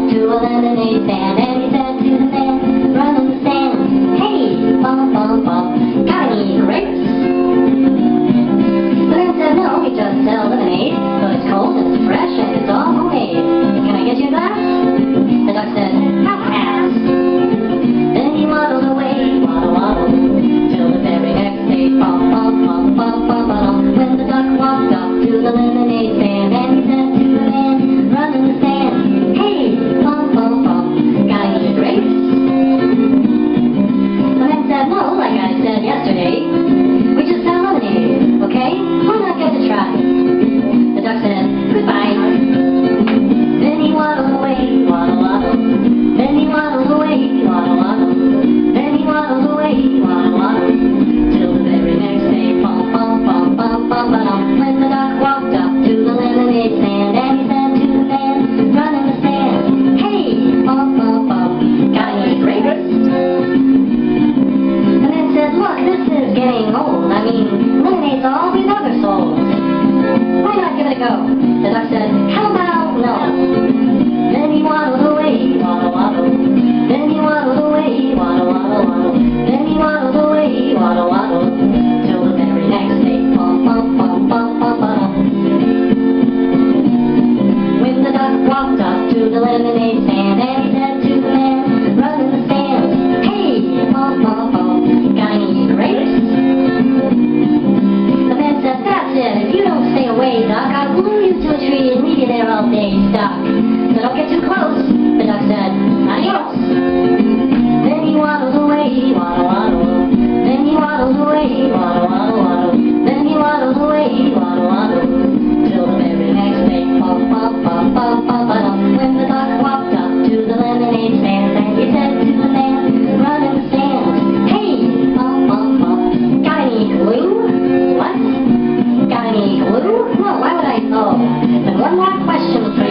to a lemonade stand, and he said to the man running the stand, "Hey, bum bum bum, got any grapes?" The man said, "No, we just sell lemonade, but it's cold and it's fresh and it's all homemade. Can I get you a glass?" The duck said, "I'll pass." Then he waddled away, waddle waddle, till the very next day, bum bum bum bum bum bum. When the duck walked up to the lemonade stand, and he said to the man running the stand, "Hey, bum bum bum, got any grapes?" The man said, "No, like I said yesterday, we just sell lemonade, okay? Why not give it a try?" The duck said, "Goodbye." Then he waddled away, waddle waddle. Then he waddled away, waddle waddle. Then he waddled away, waddle waddle, till the very next day, bum bum bum bum bum bum. When the duck walked up to the lemonade stand, and he said to the man running the stand, "Hey, bum bum bum, got any grapes?" The man said, "Look, this is getting old. I mean, lemonade's all we've ever sold. Why not give it a go?" The duck said, "How about no?" Then he waddled away, waddle waddle. Then he waddled away, waddle waddle waddle. Then he waddled away, waddle waddle, till the very next day, bum bum bum bum bum bum. When the duck walked up to the lemonade stand, and he said to the man running the stand, "Hey, bum bum bum, got any grapes?" The man said, "That's it. If you don't stay away, duck, I'll glue you to a tree and leave you there all day stuck. So don't get too close." The duck said, "Adios." Then he waddled away, waddle waddle. Then he waddled away, waddle waddle waddle. Then he waddled away, waddle waddle, till the very next day, bum bum bum bum bum bum. When the duck walked up to the lemonade stand, and he said to the man running the stand, "Hey, bum bum bum, got any glue?" "What? Got any glue? No, why would I know?" "Then one more question for